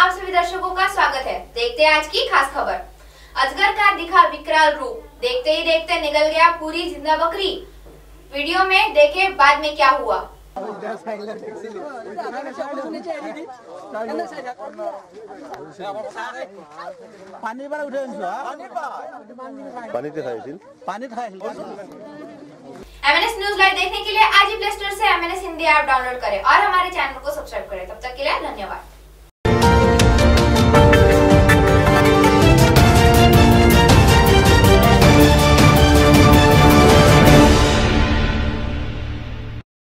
आप सभी दर्शकों का स्वागत है। देखते हैं आज की खास खबर। अजगर का दिखा विकराल रूप, देखते ही देखते निकल गया पूरी जिंदा बकरी। वीडियो में देखे बाद में क्या हुआ। MNS न्यूज लाइव देखने के लिए आज ही प्ले स्टोर से MNS हिंदी ऐप डाउनलोड करें और हमारे चैनल को सब्सक्राइब करें। तब तक के लिए धन्यवाद।